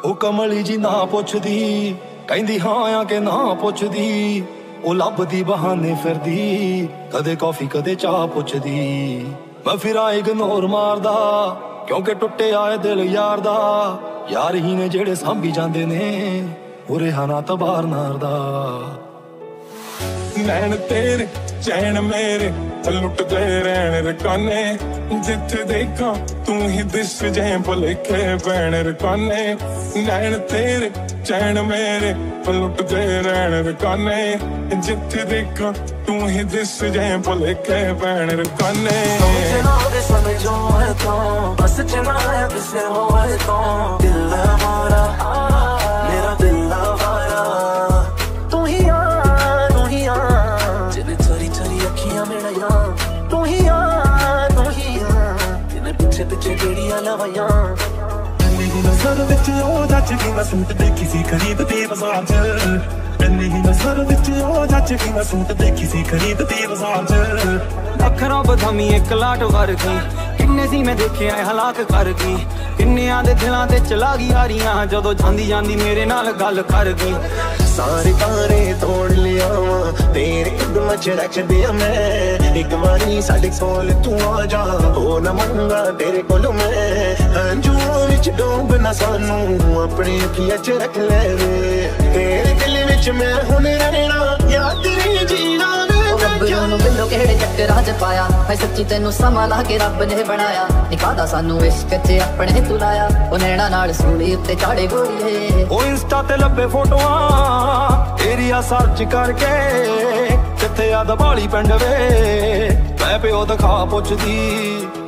ਉਹ ਕਮਲੀ ਜੀ ਨਾ ਪੁੱਛਦੀ, ਕਹਿੰਦੀ ਹਾਂ ਆ ਕੇ ਨਾ ਪੁੱਛਦੀ। ਉਹ ਲੱਭਦੀ ਬਹਾਨੇ ਫਿਰਦੀ, ਕਦੇ ਕੌਫੀ ਕਦੇ ਚਾਹ ਪੁੱਛਦੀ। ਮੈਂ ਫਿਰਾਂ ਇਗਨੋਰ ਮਾਰਦਾ, ਕਿਉਂਕਿ ਟੁੱਟਿਆ ਏ ਦਿਲ ਯਾਰ ਦਾ। ਯਾਰ ਹੀ ਨੇ ਜਿਹੜੇ ਸਾਂਭੀ ਜਾਂਦੇ ਨੇ, ਉਰੇ ਹਾਨਾ ਤਬਾਰ ਨਾਰਦਾ। नैन तेरे चैन मेरे लुटते रहने रकाने, जिथे देखा तू ही दिस जाए भुलेखे पैण रकाने। नैन तेरे चैन मेरे लुटते रहने रकाने, जिथे देखा तू ही दिस जाए भुलेखे पैण रकाने। समझो है तो बस चलाया किसे हो है तो दिल हमारा मेरा दिल हमारा तू ही पिछे पिछे गेड़ियां लवाइयां। इन्नी ही नज़र विच ओ जच गई मैं सूट देखी सी खरीदती बाजार च। इन्नी ही नज़र विच ओ जच गई मैं सूट देखी सी खरीदती बाजार च। अखरों बधामी एक लाट वर गई, किन्ने सी मैं देखे हलाक कर गई। किन्नियां दे दिलां ते चला गई यारियां, जदों जांदी जांदी मेरे नाल गल कर गई। सारे तारे तोड़ लिया तेरे कदम च रख दिया मैं, एक बारी साडे कोल तू आ जा, हो ना मंगा तेरे कोल मैं। अंजुओं विच डूब ना सानू अपनी अखियां च रख ले वे, तेरे दिल विच मैं हुण रहना याद नहीं जीना। रब नूं बिल्लो किहड़े चक्करां च पाया है, सच्ची तेनू समा ला के रब ने बनाया। निकादा सानू इश्क च अपने तू लाया, ओ नैना नाल सूली उत्ते चाड़े गोरीए। ओ इंस्टा ते लब्बे फोटोआं एरिया सर्च करके, किथे आ दबाली पिंड वे मैं प्यो दिखा पुछदी।